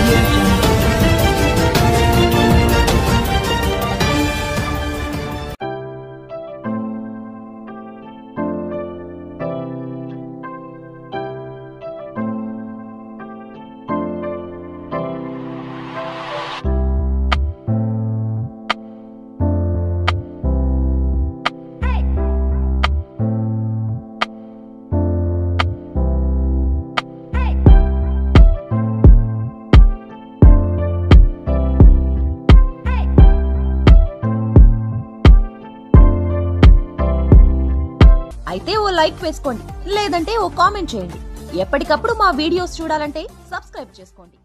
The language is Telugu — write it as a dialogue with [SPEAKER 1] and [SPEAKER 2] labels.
[SPEAKER 1] audio jungle. అయితే ఓ లైక్ వేసుకోండి, లేదంటే ఓ కామెంట్ చేయండి. ఎప్పటికప్పుడు మా వీడియోస్ చూడాలంటే సబ్స్క్రైబ్ చేసుకోండి.